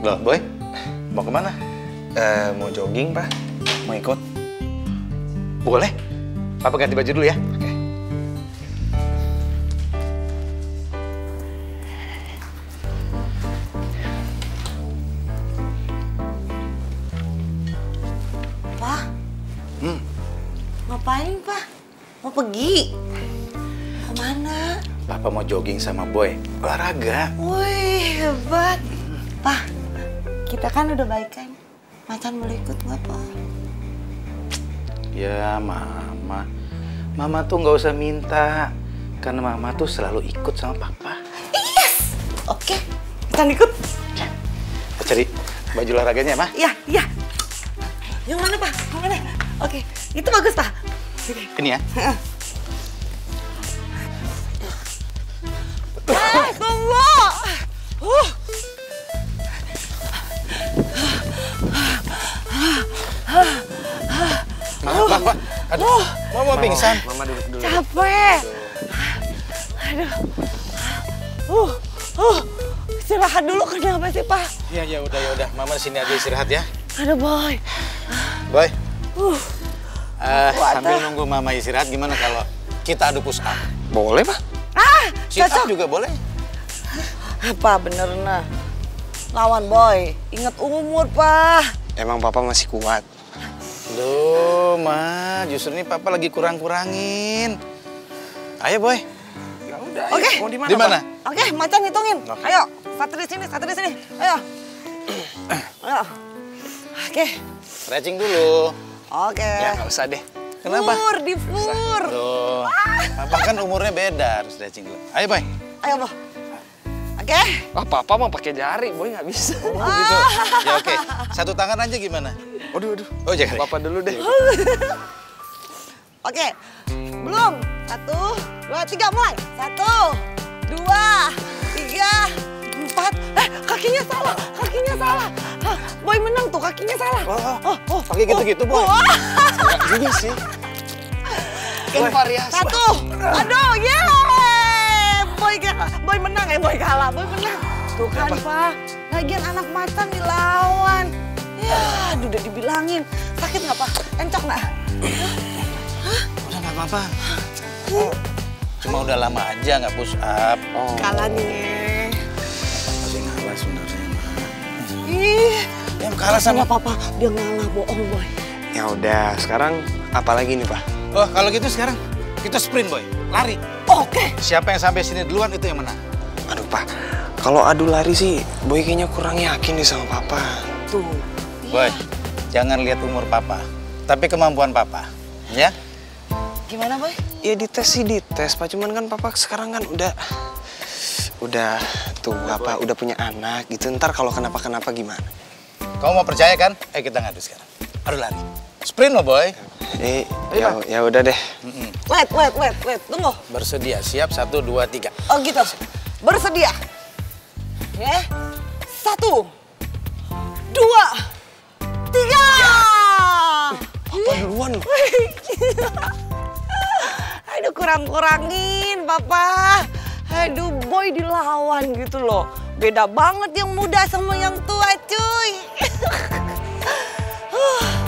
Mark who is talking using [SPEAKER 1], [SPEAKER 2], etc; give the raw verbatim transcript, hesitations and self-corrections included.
[SPEAKER 1] Loh, Boy, mau kemana?
[SPEAKER 2] Uh, mau jogging, Pak. Mau ikut?
[SPEAKER 1] Boleh. Papa ganti baju dulu ya.
[SPEAKER 2] Oke.
[SPEAKER 3] Pak?
[SPEAKER 1] Hmm.
[SPEAKER 3] Ngapain, Pak? Mau pergi? Kemana?
[SPEAKER 1] Papa mau jogging sama Boy. Olahraga.
[SPEAKER 3] Wih, hebat. Pak, kita kan udah baikan. Macan boleh ikut nggak, Pak?
[SPEAKER 1] Ya, Mama. Mama tuh nggak usah minta. Karena Mama tuh selalu ikut sama Papa.
[SPEAKER 3] Yes! Oke, Macan ikut.
[SPEAKER 1] Kita cari baju olahraganya, Ma.
[SPEAKER 3] Iya, iya. Yang mana, Pak? Yang mana? Oke, itu bagus, Pak.
[SPEAKER 1] Ini ya.
[SPEAKER 3] Eh, tunggu! Uh.
[SPEAKER 1] Ma, Ma, aduh, Mama pingsan.
[SPEAKER 2] Mama duduk dulu.
[SPEAKER 3] Capek. Aduh. Uh, uh. Istirahat dulu, kenapa sih, Pak?
[SPEAKER 1] Ya, ya udah, ya udah. Mama sini aja istirahat ya.
[SPEAKER 3] Aduh, Boy.
[SPEAKER 1] Boy.
[SPEAKER 3] Uh.
[SPEAKER 1] Uh,
[SPEAKER 3] Kuat,
[SPEAKER 1] sambil
[SPEAKER 3] ah.
[SPEAKER 1] nunggu Mama istirahat, gimana kalau kita adu push up?
[SPEAKER 2] Boleh, Pak?
[SPEAKER 3] Ah,
[SPEAKER 1] Sit up
[SPEAKER 3] cocok.
[SPEAKER 1] juga boleh.
[SPEAKER 3] Apa bener, nah? Lawan Boy. Ingat umur, Pak.
[SPEAKER 2] Emang Papa masih kuat?
[SPEAKER 1] Loh, Ma, justru ini Papa lagi kurang-kurangin. Ayo, Boy.
[SPEAKER 2] Ya udah.
[SPEAKER 3] Oke.
[SPEAKER 2] Mau di mana?
[SPEAKER 1] Di mana?
[SPEAKER 3] Oke, Macan hitungin.
[SPEAKER 1] Oke.
[SPEAKER 3] Ayo, satu di sini, satu di sini. Ayo. Ayo. Oke.
[SPEAKER 1] Stretching dulu.
[SPEAKER 3] Oke.
[SPEAKER 2] Ya nggak usah deh.
[SPEAKER 1] Kenapa?
[SPEAKER 3] Fur, di fur.
[SPEAKER 1] Loh, Papa kan umurnya beda, harus stretching dulu. Ayo, Boy.
[SPEAKER 3] Ayo, Boy. Oke.
[SPEAKER 2] Wah, Papa mau pakai jari, Boy nggak bisa.
[SPEAKER 1] Oh, gitu. Ya, oke. Satu tangan aja gimana?
[SPEAKER 2] Waduh, waduh.
[SPEAKER 1] Oh, jangan.
[SPEAKER 2] Papa dulu deh.
[SPEAKER 3] Oke. Belum. Satu, dua, tiga, mulai. Satu, dua, tiga, empat. Eh, kakinya salah. Kakinya salah. Hah, Boy menang tuh, kakinya salah.
[SPEAKER 1] Oh,
[SPEAKER 3] oh, oh.
[SPEAKER 1] pakai gitu-gitu, Boy.
[SPEAKER 3] Oh.
[SPEAKER 1] Enggak juga sih.
[SPEAKER 2] Kan variasi.
[SPEAKER 3] Satu. Aduh, yeay. Boy, Boy menang ya, Boy kalah. Boy menang. Tuh kan, Pak. Lagian anak Macan dilawan. Ya, aduh, udah dibilangin. Sakit nggak, Pak? Encok nggak?
[SPEAKER 1] Udah nggak apa-apa. Cuma udah lama aja nggak push up.
[SPEAKER 2] Oh.
[SPEAKER 3] Kalah nih.
[SPEAKER 1] Masih ngalah sebenarnya, Ma.
[SPEAKER 3] Ih,
[SPEAKER 1] Yang kalah sama
[SPEAKER 3] nggak apa-apa. Dia ngalah, bohong, Boy.
[SPEAKER 2] Ya udah, sekarang apa lagi nih, Pak?
[SPEAKER 1] Oh, kalau gitu sekarang kita sprint, Boy. Lari.
[SPEAKER 3] Oke.
[SPEAKER 1] Siapa yang sampai sini duluan itu yang menang.
[SPEAKER 2] Aduh, Pak. Kalau adu lari sih, Boy kayaknya kurang yakin nih sama Papa.
[SPEAKER 3] Tuh.
[SPEAKER 1] Boy, jangan lihat umur Papa, tapi kemampuan Papa. Ya?
[SPEAKER 3] Gimana, Boy?
[SPEAKER 2] Ya dites sih dites, Pak. Cuman kan Papa sekarang kan udah udah tua, Pak. Udah punya anak gitu. Ntar kalau kenapa-kenapa gimana?
[SPEAKER 1] Kamu mau percaya kan? Eh, kita ngadu sekarang. Adu lari. Sprint loh, Boy.
[SPEAKER 2] Eh, ya, ya udah deh.
[SPEAKER 1] Mm-mm.
[SPEAKER 3] Wait, wait, wait, wait. Tunggu.
[SPEAKER 1] Bersedia, siap, satu, dua, tiga.
[SPEAKER 3] Oh gitu. Bersedia. Ya. Satu. Dua. Tiga.
[SPEAKER 2] Papa duluan loh.
[SPEAKER 3] Aduh, kurang-kurangin, Papa. Aduh, Boy dilawan gitu loh. Beda banget yang muda sama yang tua, cuy.